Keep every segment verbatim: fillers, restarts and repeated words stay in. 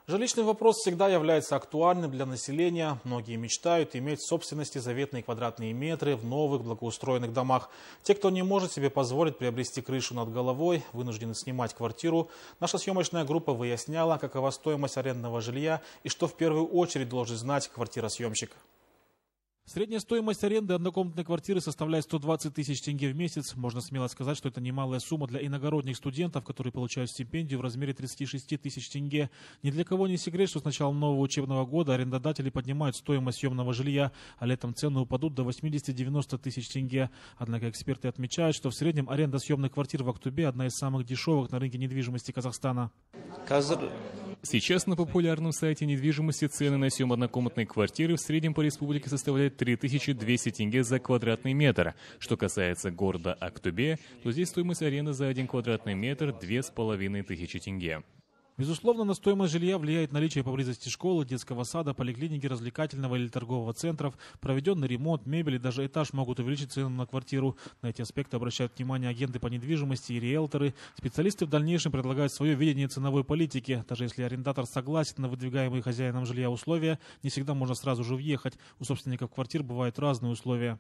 Жилищный вопрос всегда является актуальным для населения. Многие мечтают иметь в собственности заветные квадратные метры в новых благоустроенных домах. Те, кто не может себе позволить приобрести крышу над головой, вынуждены снимать квартиру. Наша съемочная группа выясняла, какова стоимость арендного жилья и что в первую очередь должен знать квартиросъемщик. Средняя стоимость аренды однокомнатной квартиры составляет сто двадцать тысяч тенге в месяц. Можно смело сказать, что это немалая сумма для иногородних студентов, которые получают стипендию в размере тридцати шести тысяч тенге. Ни для кого не секрет, что с начала нового учебного года арендодатели поднимают стоимость съемного жилья, а летом цены упадут до восьмидесяти-девяноста тысяч тенге. Однако эксперты отмечают, что в среднем аренда съемных квартир в Актубе одна из самых дешевых на рынке недвижимости Казахстана. Сейчас на популярном сайте недвижимости цены на съем однокомнатной квартиры в среднем по республике составляют три тысячи двести тенге за квадратный метр. Что касается города Актубе, то здесь стоимость аренды за один квадратный метр – две с половиной тысячи тенге. Безусловно, на стоимость жилья влияет наличие поблизости школы, детского сада, поликлиники, развлекательного или торгового центров, проведенный ремонт, мебель и даже этаж могут увеличить цену на квартиру. На эти аспекты обращают внимание агенты по недвижимости и риэлторы. Специалисты в дальнейшем предлагают свое видение ценовой политики. Даже если арендатор согласен на выдвигаемые хозяином жилья условия, не всегда можно сразу же въехать. У собственников квартир бывают разные условия.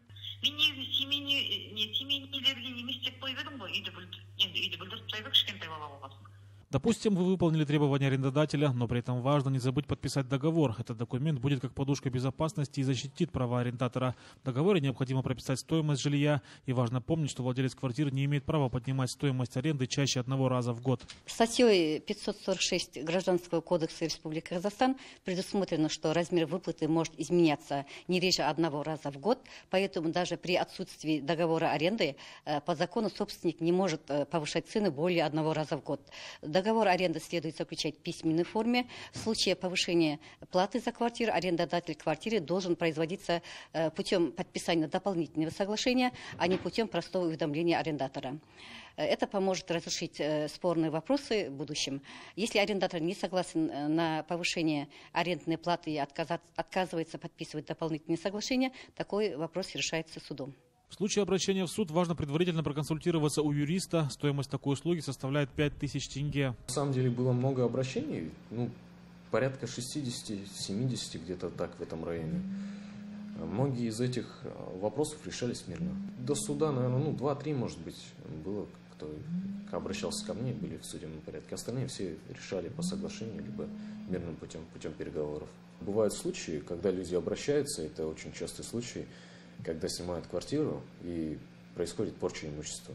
Допустим, вы выполнили требования арендодателя, но при этом важно не забыть подписать договор. Этот документ будет как подушка безопасности и защитит права арендатора. В договоре необходимо прописать стоимость жилья. И важно помнить, что владелец квартиры не имеет права поднимать стоимость аренды чаще одного раза в год. Статьей пятьсот сорок шесть Гражданского кодекса Республики Казахстан предусмотрено, что размер выплаты может изменяться не реже одного раза в год. Поэтому даже при отсутствии договора аренды по закону собственник не может повышать цены более одного раза в год. Договор аренды следует заключать в письменной форме. В случае повышения платы за квартиру арендодатель квартиры должен производиться путем подписания дополнительного соглашения, а не путем простого уведомления арендатора. Это поможет разрешить спорные вопросы в будущем. Если арендатор не согласен на повышение арендной платы и отказывается подписывать дополнительные соглашения, такой вопрос решается судом. В случае обращения в суд важно предварительно проконсультироваться у юриста. Стоимость такой услуги составляет пять тысяч тенге. На самом деле было много обращений, ну, порядка шестидесяти-семидесяти где-то так в этом районе. Многие из этих вопросов решались мирно. До суда, наверное, ну, два-три, может быть, было, кто обращался ко мне, были в судебном порядке. Остальные все решали по соглашению, либо мирным путем, путем переговоров. Бывают случаи, когда люди обращаются, это очень частый случай, когда снимают квартиру и происходит порча имущества.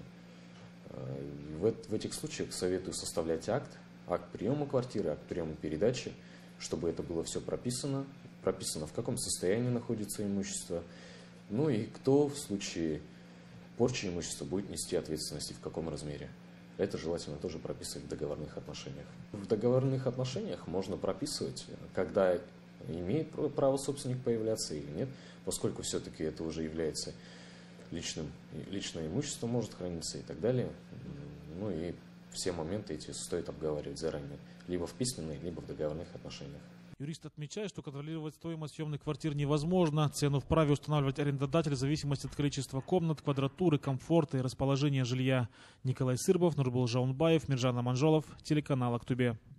В, в этих случаях советую составлять акт, акт приема квартиры, акт приема передачи, чтобы это было все прописано, прописано, в каком состоянии находится имущество, ну и кто в случае порчи имущества будет нести ответственность и в каком размере. Это желательно тоже прописывать в договорных отношениях. В договорных отношениях можно прописывать, когда имеет право собственник появляться или нет, поскольку все-таки это уже является личным, личное имущество может храниться и так далее. Ну и все моменты эти стоит обговаривать заранее, либо в письменных, либо в договорных отношениях. Юрист отмечает, что контролировать стоимость съемных квартир невозможно. Цену вправе устанавливать арендодатель в зависимости от количества комнат, квадратуры, комфорта и расположения жилья. Николай Сырбов, Нурбул Жаунбаев, Миржан Аманжолов, телеканал Актубе.